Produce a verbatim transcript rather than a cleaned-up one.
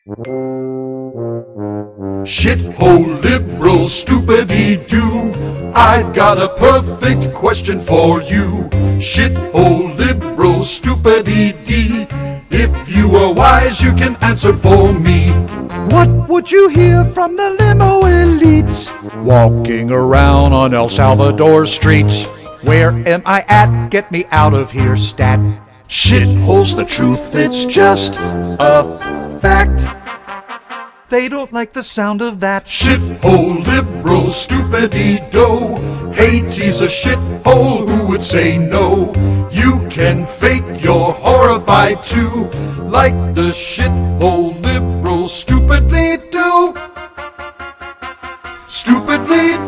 Shithole liberal stupidity-doo, I've got a perfect question for you. Shithole liberal stupidity, if you are wise you can answer for me. What would you hear from the limo elites walking around on El Salvador streets? Where am I at? Get me out of here, stat. Shithole's the truth, it's just a fact. They don't like the sound of that. Shithole liberal stupidity-do, Haiti's a shithole, who would say no? You can fake you're horrified too, like the shithole liberal stupidly do. Stupidly